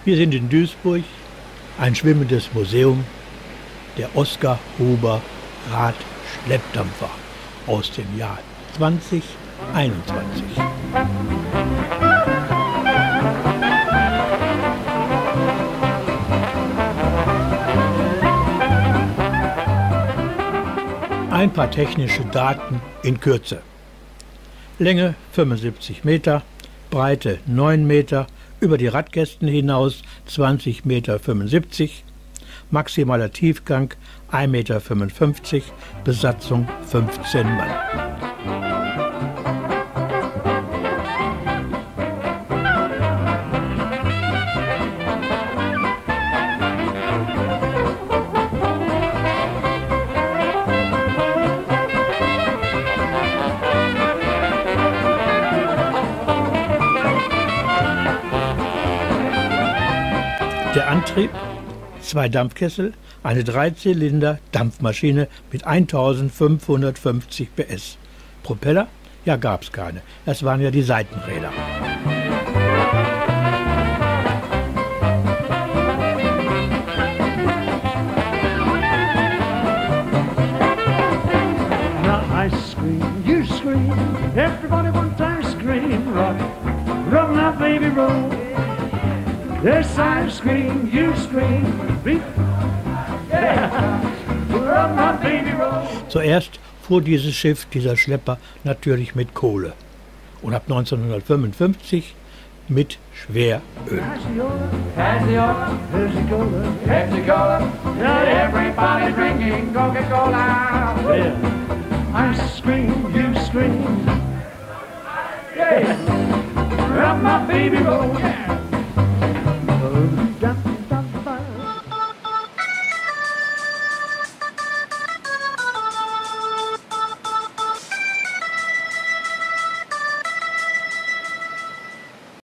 Wir sind in Duisburg, ein schwimmendes Museum, der Oskar Huber Radschleppdampfer aus dem Jahr 2021. Ein paar technische Daten in Kürze. Länge 75 Meter, Breite 9 Meter, über die Radkästen hinaus 20,75 Meter, maximaler Tiefgang 1,55 Meter, Besatzung 15 Mann. Der Antrieb: 2 Dampfkessel, eine 3-Zylinder-Dampfmaschine mit 1550 PS. Propeller? Ja, gab's keine. Das waren ja die Seitenräder. Now I scream, you scream, everybody one time scream, rock, rock my baby roll. Yes, I scream, you scream, rock my baby roll. Zuerst fuhr dieses Schiff, dieser Schlepper, natürlich mit Kohle und ab 1955 mit Schweröl. Everybody drinking Coca-Cola. I scream, you scream, yeah, rock my baby roll.